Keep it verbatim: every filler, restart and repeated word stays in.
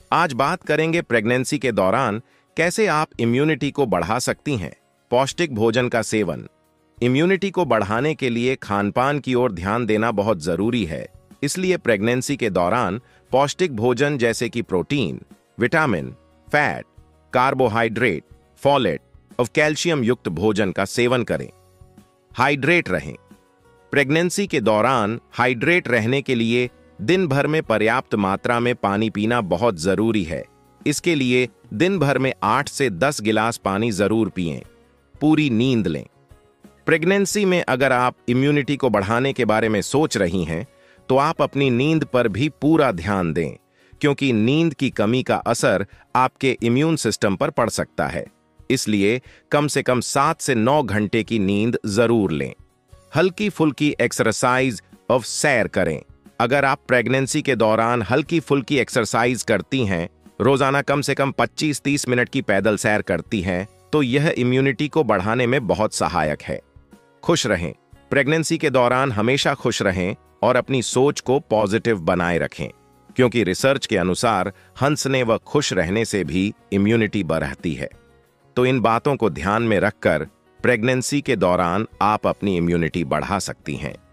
आज बात करेंगे प्रेगनेंसी के दौरान कैसे आप इम्यूनिटी को बढ़ा सकती हैं। पौष्टिक भोजन का सेवन। इम्यूनिटी को बढ़ाने के लिए खानपान की ओर ध्यान देना बहुत जरूरी है। इसलिए प्रेगनेंसी के दौरान पौष्टिक भोजन जैसे कि protein, vitamin, fat, carbohydrate, folate और कैल्शियम युक्त भोजन का सेवन करें। हाइड्रेट रहें। प्रेगनेंसी के दौरान हाइड्रेट रहने के लिए दिन भर में पर्याप्त मात्रा में पानी पीना बहुत जरूरी है। इसके लिए दिन भर में आठ से दस गिलास पानी जरूर पिएं। पूरी नींद लें। प्रेगनेंसी में अगर आप इम्यूनिटी को बढ़ाने के बारे में सोच रही हैं, तो आप अपनी नींद पर भी पूरा ध्यान दें, क्योंकि नींद की कमी का असर आपके इम्यून सिस्टम पर पड़ सकता है। इसलिए कम से कम सात से नौ घंटे की नींद जरूर लें। हल्की फुल्की एक्सरसाइज और सैर करें। अगर आप प्रेगनेंसी के दौरान हल्की फुल्की एक्सरसाइज करती हैं, रोजाना कम से कम पच्चीस तीस मिनट की पैदल सैर करती हैं, तो यह इम्यूनिटी को बढ़ाने में बहुत सहायक है। खुश रहें। प्रेगनेंसी के दौरान हमेशा खुश रहें और अपनी सोच को पॉजिटिव बनाए रखें, क्योंकि रिसर्च के अनुसार हंसने व खुश रहने से भी इम्यूनिटी बढ़ती है। तो इन बातों को ध्यान में रखकर प्रेगनेंसी के दौरान आप अपनी इम्यूनिटी बढ़ा सकती हैं।